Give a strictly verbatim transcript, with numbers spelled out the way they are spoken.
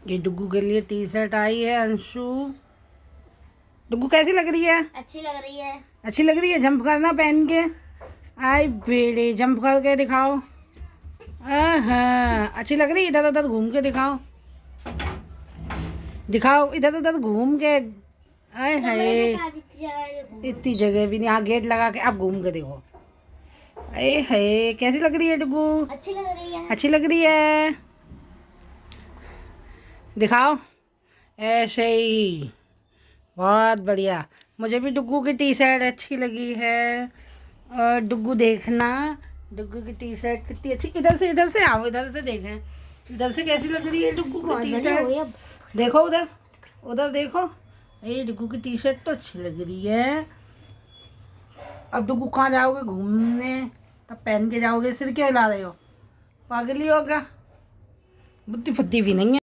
ये डुग्गू के लिए टी शर्ट आई है अंशु। डुग्गू कैसी लग रही है? अच्छी लग रही है। अच्छी लग रही है। जंप करना पहन के। आई बेटे जंप करके दिखाओ। हाँ अच्छी लग रही है। इधर उधर घूम के दिखाओ। दिखाओ इधर उधर घूम के। आए हाय इतनी जगह भी नहीं। हाँ गेट लगा के अब घूम के देखो। अरे हाय कैसी लग रही है डुग्गू? अच्छी लग रही है। अच्छी लग रही है। दिखाओ ऐसे ही। बहुत बढ़िया। मुझे भी डुग्गू की टी शर्ट अच्छी लगी है। और डुग्गू देखना डुग्गू की टी शर्ट कितनी अच्छी। इधर से इधर से आओ। इधर से देखें इधर से कैसी लग रही है डुग्गू की टी शर्ट। देखो उधर उधर देखो। ये डुग्गू की टी शर्ट तो अच्छी लग रही है। अब डुग्गू कहाँ जाओगे घूमने? तब पहन के जाओगे। सिर क्यों हिला रहे हो? पागल ही होगा। बुद्धि फुद्धि भी नहीं है।